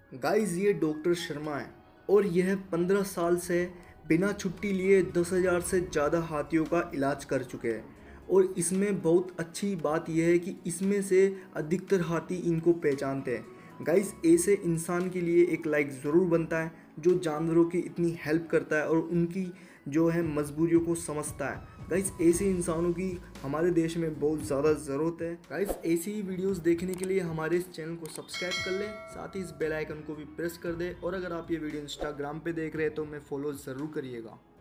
Guys ये doctor Sharma है और यह 15 साल से बिना छुट्टी लिए 10,000 से ज़्यादा हाथियों का इलाज कर चुके हैं। और इसमें बहुत अच्छी बात यह है कि इसमें से अधिकतर हाथी इनको पहचानते हैं। गाइस ऐसे इंसान के लिए एक लाइक ज़रूर बनता है जो जानवरों की इतनी हेल्प करता है और उनकी जो है मजबूरियों को समझता है। गाइस ऐसे इंसानों की हमारे देश में बहुत ज़्यादा ज़रूरत है। गाइस ऐसी ही वीडियोस देखने के लिए हमारे इस चैनल को सब्सक्राइब कर लें, साथ ही इस बेल आइकन को भी प्रेस कर दें। और अगर आप ये वीडियो इंस्टाग्राम पे देख रहे हैं तो हमें फॉलो ज़रूर करिएगा।